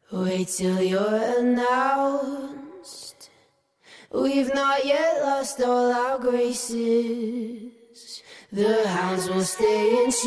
Wait till you're announced. We've not yet lost all our graces. The hounds will stay in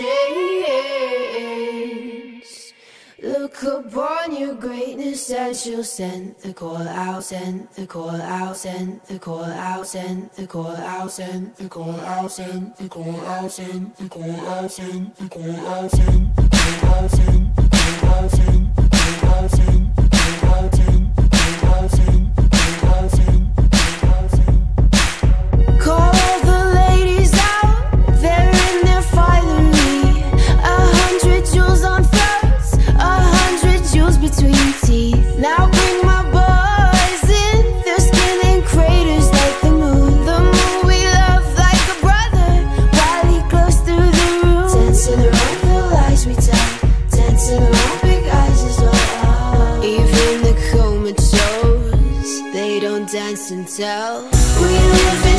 chains. Look upon your greatness and she'll send the call out, send the call out, send the call out, send the call out, send the call out, send the call out, send the call out, send the call out, send the call out, send the call out, send the call out, send the call out, send the call out, send the call out, send the call out, send. Call the ladies out, they're in their finery. 100 jewels on throats, 100 jewels between teeth. Now bring my boys in, their skin in craters like the moon. The moon we love like a brother, while he glows through the room. Dancing around the lies we tell, dancing around big eyes as well. Even the comatose, they don't dance and tell. We live